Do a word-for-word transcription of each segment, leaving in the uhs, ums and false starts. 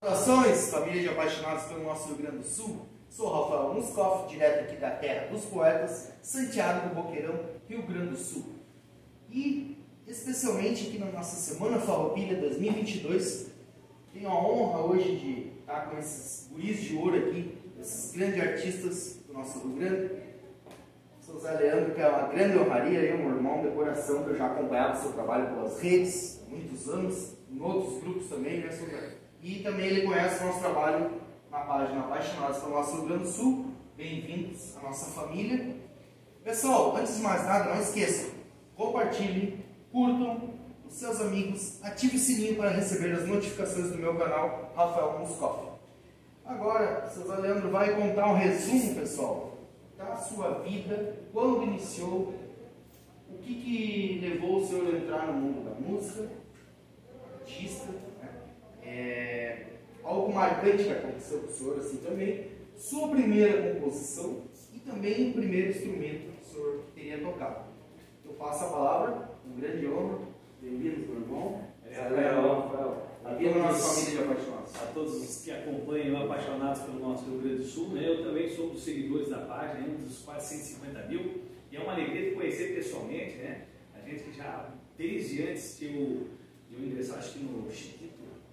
Saudações, família de apaixonados pelo nosso Rio Grande do Sul. Sou Rafael Muscoff, direto aqui da terra dos poetas, Santiago do Boqueirão, Rio Grande do Sul. E, especialmente aqui na nossa Semana Farroupilha dois mil e vinte e dois, tenho a honra hoje de estar com esses guris de ouro aqui, esses grandes artistas do nosso Rio Grande. Sou Zé Leandro, que é uma grande honraria, eu, meu irmão de coração, que eu já acompanhava o seu trabalho pelas redes há muitos anos, em outros grupos também, né, seu Zé? E também ele conhece o nosso trabalho na página Apaixonados pelo nosso Rio Grande do Sul. Bem-vindos à nossa família. Pessoal, antes de mais nada, não esqueçam, compartilhem, curtam os seus amigos, ative o sininho para receber as notificações do meu canal, Rafael Muscoff. Agora, o seu Zé Leandro vai contar um resumo, pessoal, da sua vida, quando iniciou, o que, que levou o senhor a entrar no mundo da música, artista, né? É, algo marcante que aconteceu com o senhor assim também, sua primeira composição e também o primeiro instrumento que o senhor teria tocado. Eu passo a palavra, um grande honra, bem-vindos, meu irmão. É, Rafael, a toda a nossa família de apaixonados. A todos os que acompanham Apaixonados pelo nosso Rio Grande do Sul, né? Eu também sou dos seguidores da página, um dos quase cento e cinquenta mil, e é uma alegria de conhecer pessoalmente, né? A gente que já, desde antes de eu, de eu ingressar, acho que no Chiquito,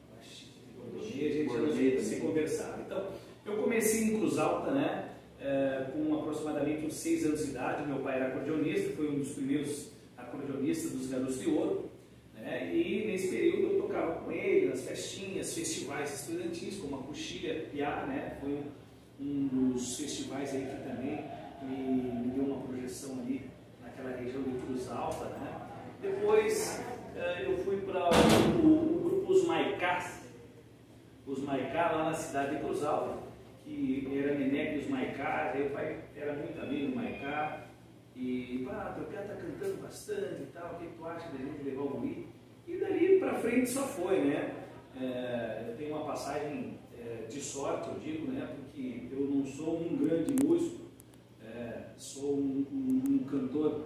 a gente já se conversava. Então, eu comecei em Cruz Alta, né, é, com aproximadamente uns seis anos de idade. Meu pai era acordeonista, foi um dos primeiros acordeonistas dos Garotos de Ouro, né, e nesse período eu tocava com ele nas festinhas, festivais estudantis, como a Coxilha Piá, né, foi um, um dos festivais aí que também me, me deu uma projeção ali naquela região de Cruz Alta, né. Depois é, eu fui para o, o grupo Os Maicás, os Maicá, lá na cidade de Cruz Alta, que era Neneque dos Maicá, aí o pai era muito amigo do Maicá, e pá, teu cara tá cantando bastante e tal, o que tu acha da gente levar o guri? E dali pra frente só foi, né? É, eu tenho uma passagem é, de sorte, eu digo, né? Porque eu não sou um grande músico, é, sou um, um, um cantor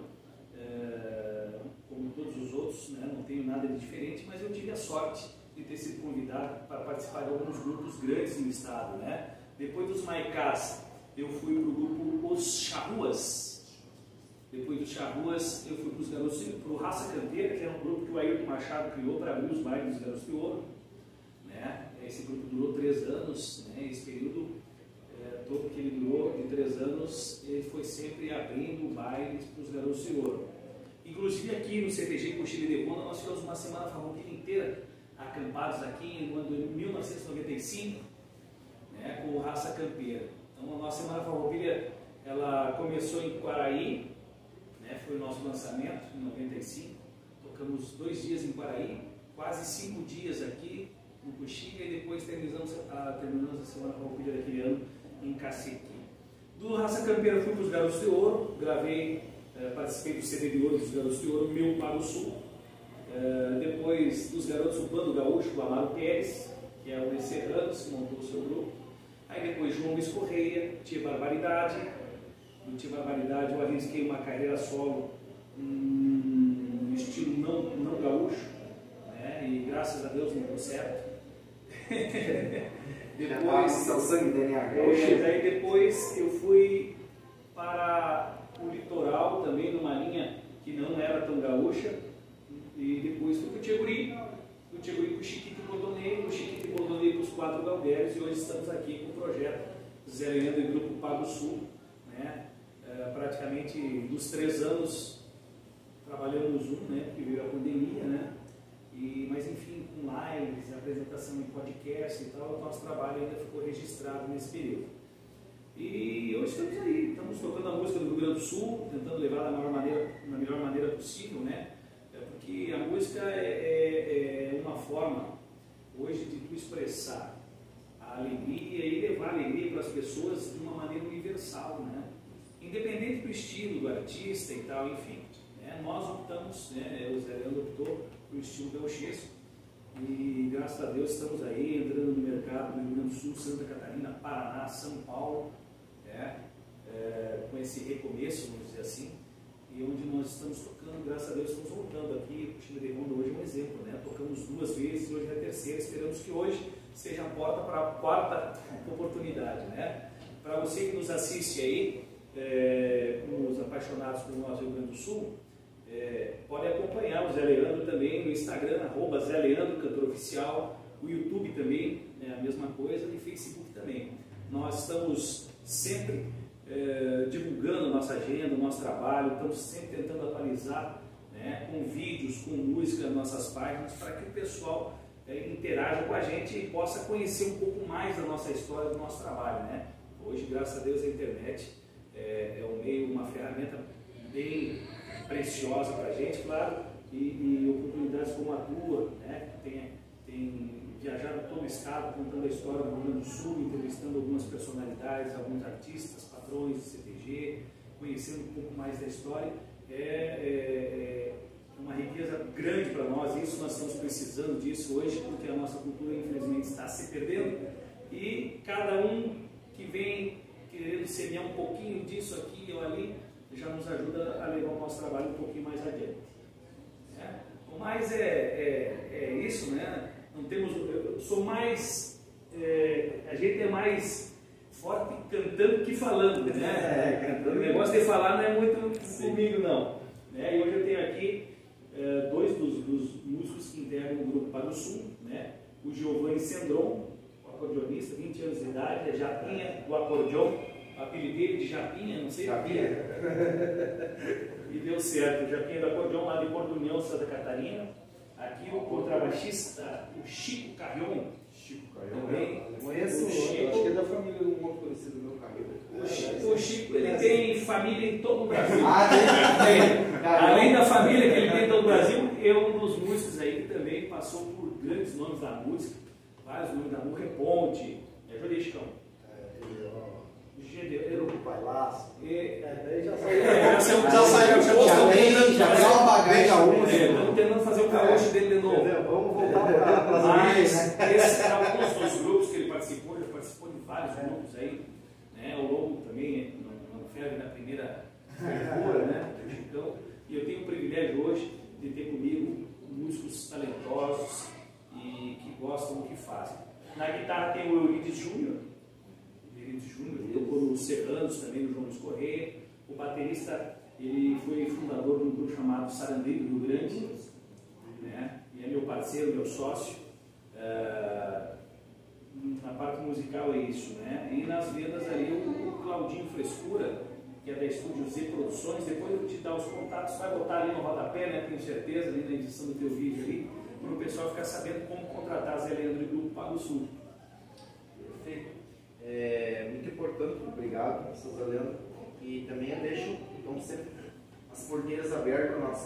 é, como todos os outros, né? Não tenho nada de diferente, mas eu tive a sorte de ter sido convidado para participar de alguns grupos grandes no estado, né? Depois dos Maicás, eu fui para o grupo Os Charruas. Depois dos Charruas, eu fui para os Garotos, para o Raça Campeira, que era um grupo que o Ayrton Machado criou para abrir os bailes dos Garotos de Ouro, né? Esse grupo durou três anos, né? Esse período é, todo que ele durou, de três anos, ele foi sempre abrindo bailes para os Garotos de Ouro. Inclusive aqui no C T G Coxilha de Bona, nós tivemos uma semana farroupilha inteira acampados aqui no ano de mil novecentos e noventa e cinco, né, com o Raça Campeira. Então a nossa Semana Farroupilha, ela começou em Quaraí, né, foi o nosso lançamento em noventa e cinco, tocamos dois dias em Quaraí, quase cinco dias aqui no Coxilha, e depois terminamos a, terminamos a Semana Farroupilha daquele ano em Cacequi. Do Raça Campeira fui para os Garotos de Ouro, gravei, eh, participei do C D de Ouro dos Garotos de Ouro, Meu para o Sul. Uh, depois dos Garotos do Bando Gaúcho, o Amaro Pérez, que é o Serranos, que montou o seu grupo. Aí depois João Luiz Correia, Tia Barbaridade. No Tia Barbaridade eu arrisquei uma carreira solo um, no estilo não, não gaúcho, né? E graças a Deus não deu certo. Depois, o sangue D N A. É, aí depois eu fui para o litoral, também numa linha que não era tão gaúcha. E depois fui para o Tcheguri, do Tcheguri para o Chiquito e Bordonei, do Chiquito e Bordonei para os quatro Galgueiros, e hoje estamos aqui com o projeto Zé Leandro e Grupo Pago Sul, né? É, praticamente dos três anos trabalhamos um, né? Porque veio a pandemia, né? E, mas enfim, com lives, apresentação em podcast e tal, o nosso trabalho ainda ficou registrado nesse período. E hoje estamos aí, estamos tocando a música do Rio Grande do Sul, tentando levar da melhor maneira, da melhor maneira possível, né? Porque a música é, é, é uma forma hoje de tu expressar a alegria e levar a alegria para as pessoas de uma maneira universal, né? Independente do estilo do artista e tal, enfim, né? Nós optamos, né? O Zé Leandro optou pelo estilo gauchesco e graças a Deus estamos aí entrando no mercado do Rio Grande do Sul, Santa Catarina, Paraná, São Paulo, né? É, com esse recomeço, vamos dizer assim. E onde nós estamos tocando, graças a Deus, estamos voltando aqui. O Coxilha de Bona hoje é um exemplo, né? Tocamos duas vezes, hoje é a terceira. Esperamos que hoje seja a porta para a quarta oportunidade, né? Para você que nos assiste aí, é, os apaixonados pelo nosso Rio Grande do Sul, é, pode acompanhar o Zé Leandro também no Instagram, arroba Zé Leandro, cantor oficial, o YouTube também é a mesma coisa, e Facebook também. Nós estamos sempre é, divulgando nossa agenda, nosso trabalho, estamos sempre tentando atualizar, né, com vídeos, com música, nossas páginas, para que o pessoal é, interaja com a gente e possa conhecer um pouco mais da nossa história, do nosso trabalho, né? Hoje, graças a Deus, a internet é, é um meio, uma ferramenta bem preciosa para a gente, claro, e, e oportunidades como a tua, né, que tem, tem viajado todo o estado, contando a história do Rio Grande do Sul, entrevistando algumas personalidades, alguns artistas, patrões de C T G, conhecendo um pouco mais da história, é, é, é uma riqueza grande para nós. Isso nós estamos precisando disso hoje, porque a nossa cultura, infelizmente, está se perdendo, e cada um que vem querendo semear um pouquinho disso aqui ou ali, já nos ajuda a levar o nosso trabalho um pouquinho mais adiante. É? Mas é, é, é isso, né? Não temos, eu sou mais, é, a gente é mais forte cantando que falando, né? É, cantando. O negócio de falar não é muito Sim. comigo, não. Né? E hoje eu tenho aqui é, dois dos, dos músicos que integram o grupo Para o Sul, né? O Giovanni Sendron, o acordeonista, vinte anos de idade, é Japinha do acordeon, o apelido dele de Japinha, não sei Japinha. E deu certo, o Japinha do acordeon lá de Porto União, Santa Catarina. Aqui o contrabaixista, o Chico Carrion. Chico Carrion, também. Conheço, o Chico, acho que é da família do muito conhecido do meu Carrion. O Chico, o Chico ele tem família em todo o Brasil. Ah, tem. Além da família que ele tem em todo o Brasil, é um dos músicos aí que também passou por grandes nomes da música, vários nomes da música, Reponte, me ajuda aí, Chicão. Gedeiro do Palhaço. É, já saiu. Já saiu. Já deu uma bagagem. Estamos tentando fazer o caroço dele de novo. Vamos voltar para as Mas esse é alguns dos grupos que ele participou, já participou de vários grupos aí, né? O Lobo também não, não ferve na primeira abertura, né? O Chicão. E eu tenho o privilégio hoje de ter comigo músicos talentosos e que gostam do que fazem. Na guitarra tem o Eurides Júnior. Júnior, tocou no Serranos também, no João Luiz Correia. O baterista, ele foi fundador de um grupo chamado Sarandei do Rio Grande, né? E é meu parceiro, meu sócio. Uh, na parte musical é isso, né? E nas vendas ali o, o Claudinho Frescura, que é da Estúdio Z Produções. Depois eu vou te dar os contatos, vai botar ali no rodapé, né? Tenho certeza, ali na edição do teu vídeo ali, para o pessoal ficar sabendo como contratar Zé Leandro e Grupo Pago Sul. Perfeito. É muito importante, obrigado, Zé Leandro. E também eu deixo então, sempre as porteiras abertas para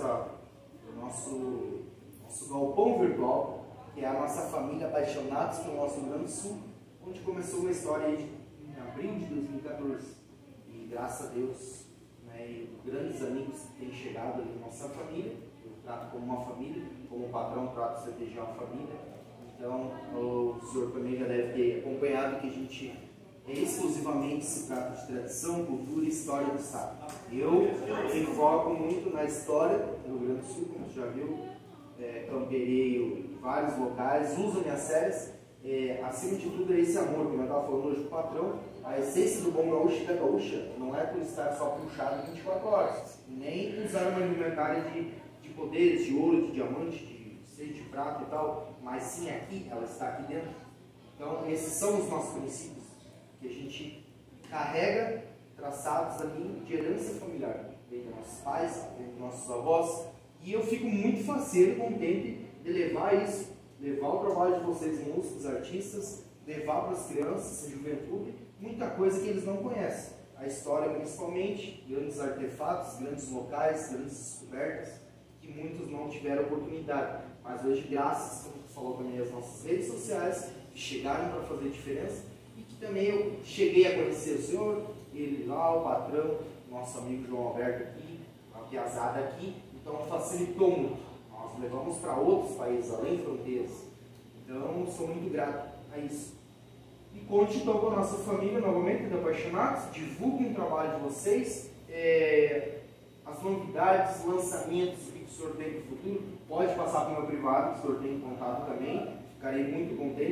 o nosso, nosso galpão virtual, que é a nossa família Apaixonados pelo nosso Rio Grande do Sul, onde começou uma história aí de, em abril de dois mil e quatorze. E graças a Deus, né, e grandes amigos que têm chegado ali na nossa família, eu trato como uma família, como o patrão trata o C T G uma família. Então, o senhor também já deve ter acompanhado que a gente exclusivamente se trata de tradição, cultura e história do Estado. Eu me foco muito na história do Rio Grande do Sul, como você já viu, é, campereio em vários locais, uso minhas séries, é, acima de tudo é esse amor, como eu estava falando hoje com o patrão, a essência do bom gaúcho da gaúcha não é por estar só puxado vinte e quatro horas, nem usar uma indumentária de, de poderes, de ouro, de diamante, de ser de prata e tal, mas sim aqui, ela está aqui dentro. Então esses são os nossos princípios, que a gente carrega traçados ali de herança familiar, vem dos nossos pais, vem dos nossos avós, e eu fico muito faceiro, contente de levar isso, levar o trabalho de vocês músicos, artistas, levar para as crianças, a juventude, muita coisa que eles não conhecem, a história principalmente, grandes artefatos, grandes locais, grandes descobertas, que muitos não tiveram oportunidade, mas hoje graças, como tu falou também, às nossas redes sociais, que chegaram para fazer diferença, também eu cheguei a conhecer o senhor, ele lá, o patrão, nosso amigo João Alberto aqui, a piazada aqui, então facilitou muito. Nós levamos para outros países, além de fronteiras. Então, sou muito grato a isso. E conte então com a nossa família, novamente, de Apaixonados, divulguem o trabalho de vocês, é, as novidades, lançamentos, o que o senhor tem para o futuro, pode passar para o meu privado, que o senhor tem contato também, ficarei muito contente.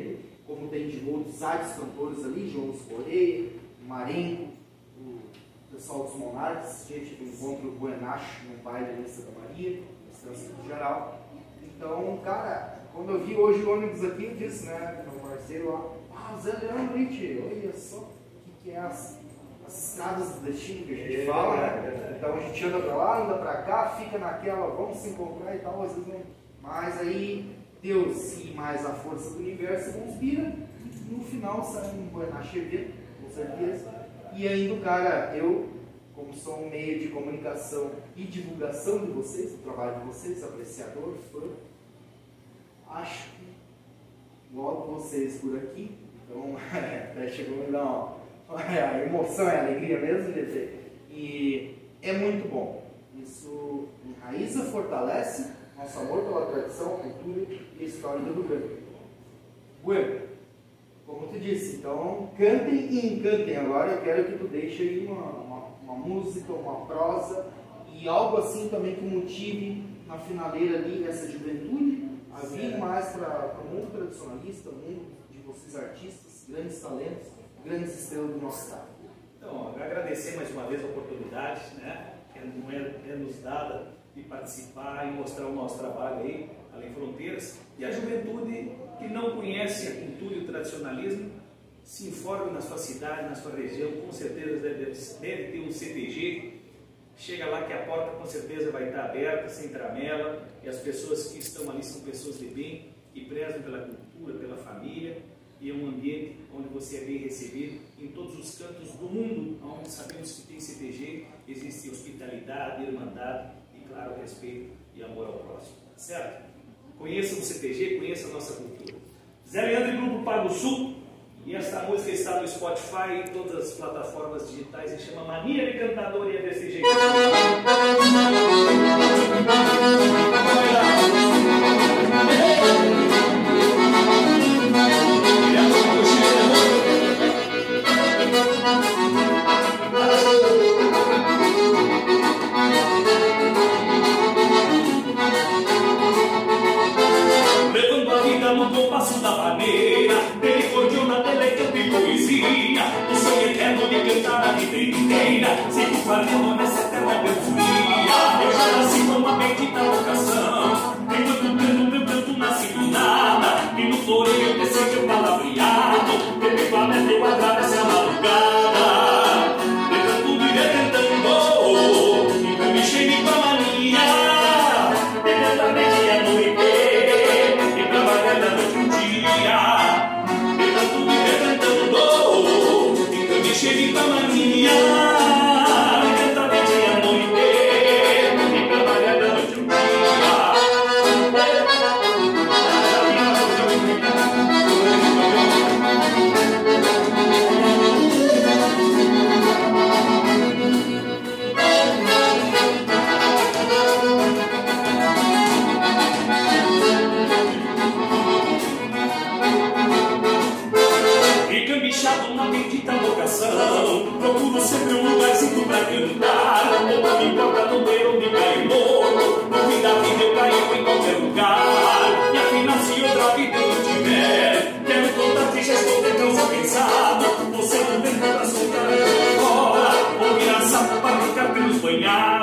como tem de outros artes cantores ali, João Correia, Marenco, o pessoal dos Monarcas. A gente encontra o Buenacho no baile ali em Santa Maria, na Estância do Geral. Então, cara, quando eu vi hoje o ônibus aqui, eu disse, né, meu parceiro lá, ah, o Zé Leandro, gente, olha só o que, que é as, as estradas do destino que a gente fala, né? Então a gente anda pra lá, anda pra cá, fica naquela, vamos se encontrar e tal, às vezes não. Mas aí Deus e mais a força do universo conspira e no final sai um Buenacho evento, com certeza. E ainda o cara, eu, como sou um meio de comunicação e divulgação de vocês, do trabalho de vocês, apreciador, fã, acho que logo vocês por aqui, então até chegou a me dar uma, a emoção, é a alegria mesmo de ter. E é muito bom. Isso enraiza, fortalece nosso amor pela tradição, cultura e história do Rio Grande. Bueno, como tu disse, então cantem e encantem. Agora eu quero que tu deixe aí uma, uma, uma música, uma prosa e algo assim também que motive na finaleira ali essa juventude a vir mais para o mundo tradicionalista, o mundo de vocês artistas, grandes talentos, grandes estrelas do nosso estado. Então, agradecer mais uma vez a oportunidade, né, que é, é nos dada de participar e mostrar o nosso trabalho aí, além fronteiras. E a juventude que não conhece a cultura e o tradicionalismo, se informe na sua cidade, na sua região, com certeza deve, deve ter um C T G. Chega lá que a porta com certeza vai estar aberta, sem tramela, e as pessoas que estão ali são pessoas de bem, que prezam pela cultura, pela família, e é um ambiente onde você é bem recebido em todos os cantos do mundo, onde sabemos que tem C T G, existe hospitalidade, irmandade e, claro, respeito e amor ao próximo, certo? Conheçam o C T G, conheçam a nossa cultura. Zé Leandro e Grupo Pago Sul, e esta música está no Spotify e em todas as plataformas digitais, e chama Mania de Cantador, e é desse jeito. Levando a vida no compasso da maneira, ele cordiona, delecando e poesia, o sonho eterno de cantar a vida inteira, sigo falhando nessa eterna cantoria. Eu já nasci com uma bendita vocação, enquanto canto, meu canto nasce do nada, e no floreio eu desci meu palavreado, efetivamente eu atravesso a madrugada, cantando e recantando, então me chegue com a mania, imediatamente a noite. Trabalhando a noite um dia, cantando e recantando, então me chegue com a mania, cantando de dia à noite, e trabalhando a noite um dia. Bichado na bendita vocação, procuro sempre um lugarzinho pra cantar. Não me importa não ter onde cair morto, no fim da vida eu caio em qualquer lugar. E afinal se outra vida eu não tiver, quero contar que já estou de causa pensada. Você não tem pra soltar fora, ou virar sapo para ficar pelos banhados.